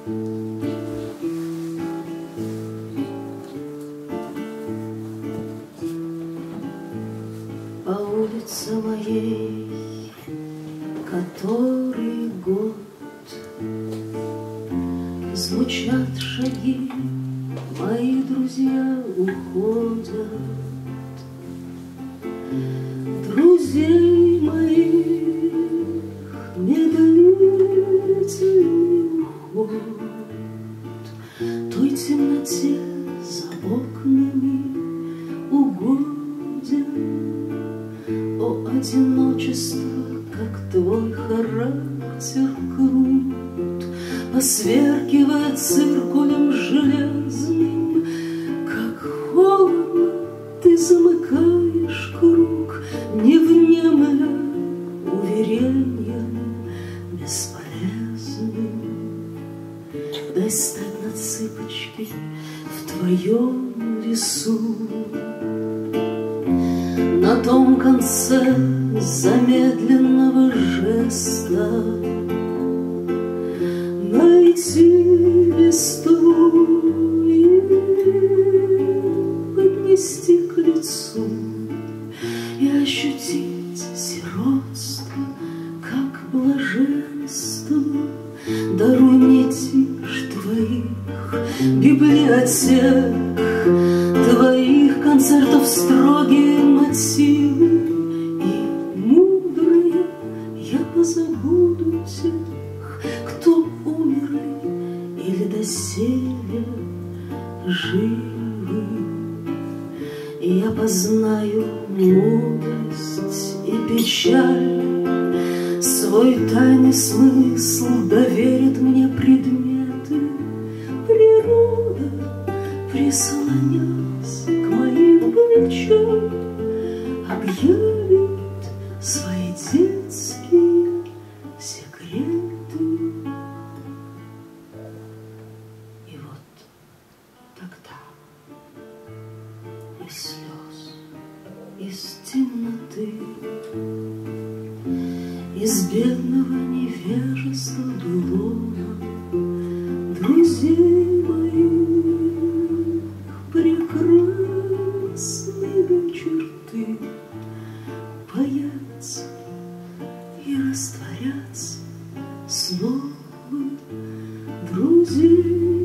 По улице моей который год звучат шаги, мои друзья уходят. Друзей моих медлительный уход той темноте за окнами угоден. О, одиночество, как твой характер крут, посверкивая циркулем железным, как холодно ты замыкаешь круг, не внемля уверением бесполезным. Дай стать на цыпочки в твоем лесу, на том конце замедленного жеста найти листву и поднести к лицу и ощутить сиротство как блаженство. Даруй мне тишь твоих библиотек, твоих концертов строгие мотивы, и мудрые я позабуду тех, кто умерли или доселе живы. И я познаю мудрость и печаль, свой тайный смысл доверит мне предметы. Природа, прислонясь к моим плечам, объявит свои детские секреты. И вот тогда из слез, из темноты, из бедного невежества былого друзей моих прекрасные черты появятся и растворятся снова друзей.